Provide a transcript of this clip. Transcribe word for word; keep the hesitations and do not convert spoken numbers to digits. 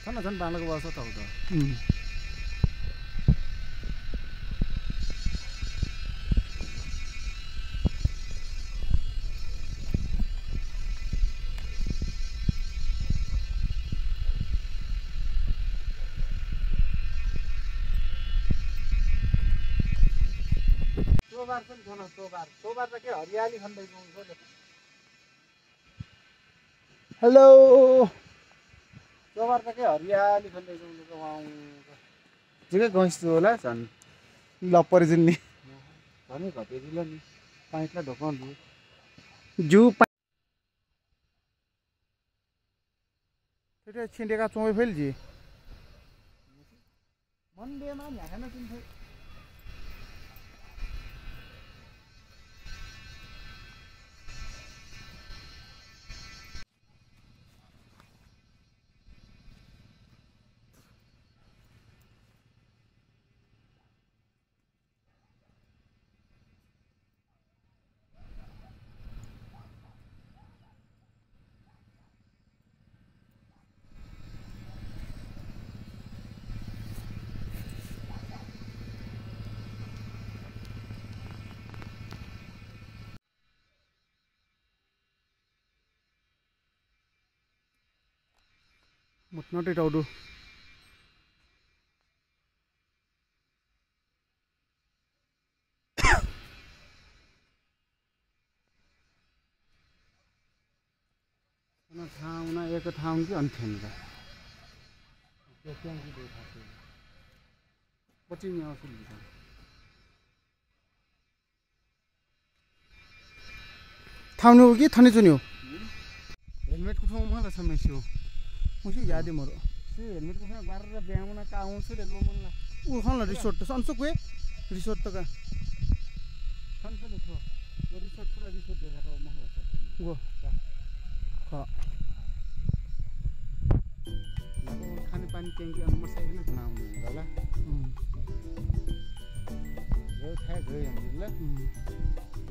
छन् छन् बाँड्नको बस त हो त सोबार पनि छ न सोबार सोबार त के हरियाली खन्दै जाउँछ नि हेलो सोबार त के हरियाली खन्दै जाउँछ वाउ जिकै गइस्तो होला झन् लप्पर जिन्नी झनै घटेदिल नि पाइटला ढोकन जु त्यो छिंडेका चोय फेल जी मन्डेमा न्याखाना किन्थे मुट्नटे टाउडु ठाउँमा एक ठाउँ कि अन्थेन र त्यो त्यहाँ कि दो थाके पछि नि असुल हुन्छ ठाउनु हो कि थने चुनि हो हेलमेट को ठाउँ मलाई समस्या हो मुझे याद है मोरो से हेलमेट को ठाउँ बार ब्याउन का आउँछ रे लोमन ला उ खन रिसोर्ट त सन्चो के रिसोर्ट त का सन्चो नि थो यो रिसोर्ट पुरा रिसोर्ट देखाको महँगो छ गो ख खाने पानी ट्याङ्की अनि मोटरसाइकल बनाउनु होला यो थाहा गयो हामीले ल